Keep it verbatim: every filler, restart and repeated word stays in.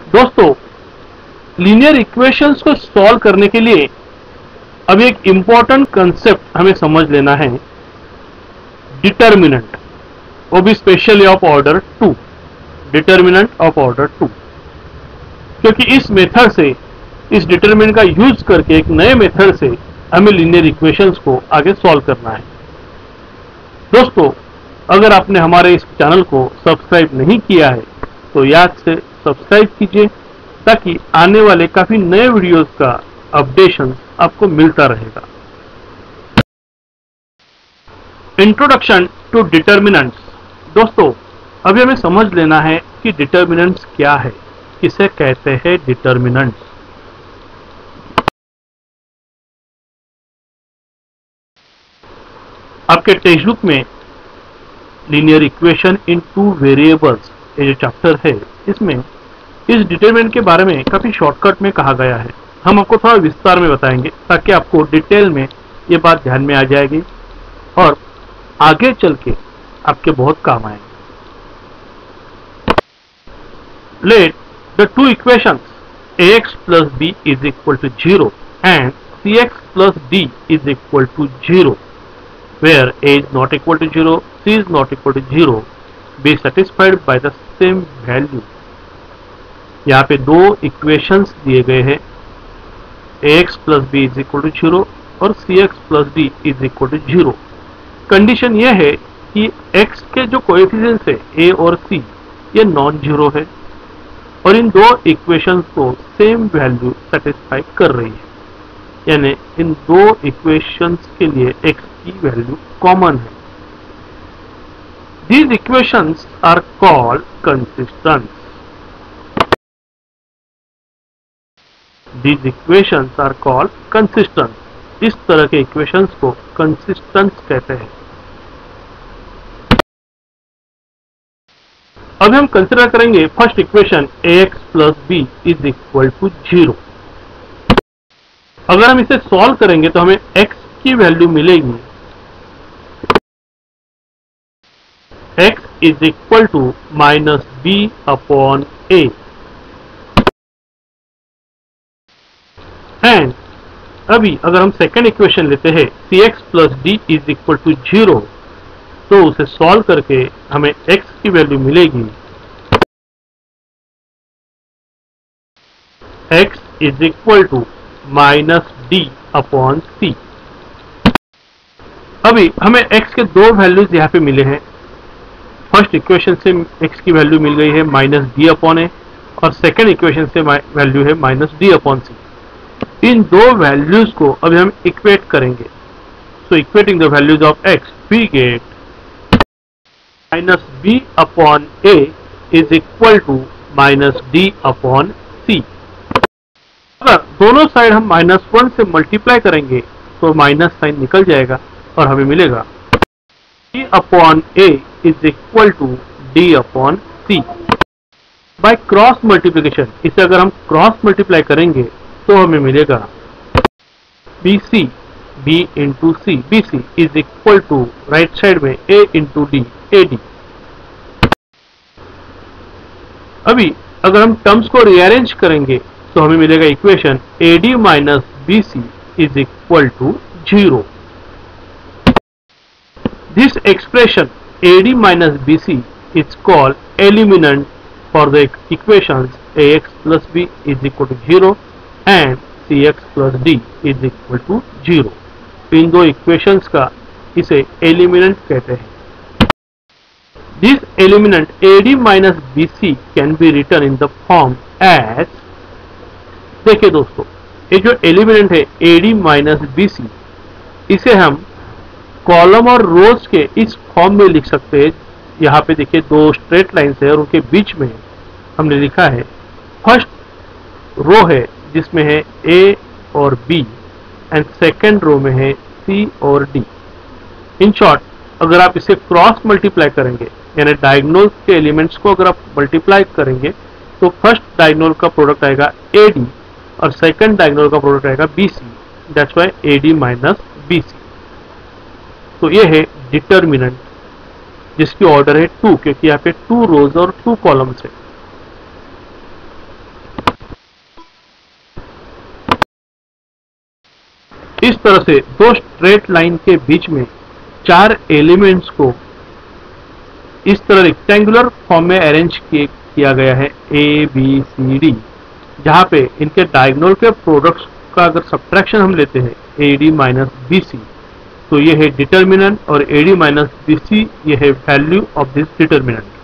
दोस्तों, linear equations को solve करने के लिए अब एक इंपॉर्टेंट कंसेप्ट हमें समझ लेना है, डिटर्मिनेंट, वो भी specially of order two, determinant of order two. क्योंकि इस मेथड से, इस डिटर्मिनेंट का यूज करके एक नए मेथड से हमें लीनियर इक्वेशंस को आगे सॉल्व करना है। दोस्तों, अगर आपने हमारे इस चैनल को सब्सक्राइब नहीं किया है तो याद से सब्सक्राइब कीजिए, ताकि आने वाले काफी नए वीडियोस का अपडेशन आपको मिलता रहेगा। Introduction to determinants. दोस्तों, अभी हमें समझ लेना है कि डिटर्मिनेंट्स क्या है, किसे कहते हैं डिटर्मिनेंट्स। आपके टेक्स्ट बुक में linear equation in two variables ये जो चैप्टर है, इसमें इस डिटरमिनेंट के बारे में काफी शॉर्टकट में कहा गया है। हम आपको थोड़ा विस्तार में बताएंगे ताकि आपको डिटेल में ये बात ध्यान में आ जाएगी और आगे चल के आपके बहुत काम आएंगे। Let the two equations ax plus b is equal to zero and cx plus d is equal to zero, where a is not equal to zero, c is not equal to zero, be satisfied by the same value। यहाँ पे दो equations दिए गए हैं, ax plus b is equal to zero और cx plus d is equal to zero। Condition यह है कि x के जो कोएफिशिएंट्स है a और c ये नॉन जीरो है और इन दो इक्वेशंस को सेम वैल्यू सेटिस्फाई कर रही है, यानी इन दो इक्वेशंस के लिए x की वैल्यू कॉमन है। These equations are called consistent। These equations are called consistent। इस तरह के इक्वेशंस को कंसिस्टेंट कहते हैं। अब हम कंसिडर करेंगे first equation ax plus b is equal to zero। अगर हम इसे सॉल्व करेंगे तो हमें x की वैल्यू मिलेगी x is equal to minus b upon a, and अभी अगर हम सेकेंड इक्वेशन लेते हैं cx plus d is equal to zero, तो उसे सॉल्व करके हमें x की वैल्यू मिलेगी x is equal to minus d upon c। अभी हमें x के दो वैल्यूज यहाँ पे मिले हैं। फर्स्ट इक्वेशन से x की वैल्यू मिल गई है माइनस डी अपॉन ए और सेकेंड इक्वेशन से वैल्यू है माइनस डी अपॉन सी। इन दो वैल्यूज को अभी हम इक्वेट करेंगे। So equating the values of x, we get minus B upon A is equal to minus D upon C. अगर दोनों साइड हम माइनस वन से मल्टीप्लाई करेंगे तो माइनस साइन निकल जाएगा और हमें मिलेगा d upon a is equal to d upon c। By cross multiplication, इसे अगर हम क्रॉस मल्टीप्लाई करेंगे तो हमें मिलेगा B C, b into C, B C is equal to right side में a into D, A D. अभी अगर हम टर्म्स को रीअरेंज करेंगे तो हमें मिलेगा equation A D minus B C is equal to zero. This expression A D minus B C is called eliminant for the equations ax plus b is equal to zero and cx plus d is equal to zero। इन दो equations का इसे एलिमिनेंट कहते हैं। This eliminant A D minus B C can be written in the form as, देखिए दोस्तों, ये जो एलिमिनेंट है A D minus B C, इसे हम कॉलम और रोज के इस फॉर्म में लिख सकते हैं। यहाँ पे देखिए दो स्ट्रेट लाइन्स है और उनके बीच में हमने लिखा है फर्स्ट रो है जिसमें है ए और बी एंड सेकेंड रो में है सी और डी। इन शॉर्ट, अगर आप इसे क्रॉस मल्टीप्लाई करेंगे, यानी डायगोनल के एलिमेंट्स को अगर आप मल्टीप्लाई करेंगे तो फर्स्ट डायगोनल का प्रोडक्ट आएगा ए डी और सेकेंड डायगोनल का प्रोडक्ट आएगा B C. That's why A D minus B C. तो ये है डिटर्मिनेंट जिसकी ऑर्डर है टू, क्योंकि यहाँ पे टू रोज और टू कॉलम्स है। इस तरह से दो स्ट्रेट लाइन के बीच में चार एलिमेंट्स को इस तरह रेक्टेंगुलर फॉर्म में अरेंज किया गया है ए बी सी डी, जहां पे इनके डायगोनल के प्रोडक्ट्स का अगर सब्ट्रैक्शन हम लेते हैं A D minus B C, तो ये है डिटर्मिनेंट और A D minus B C ये है वैल्यू ऑफ दिस डिटर्मिनेंट।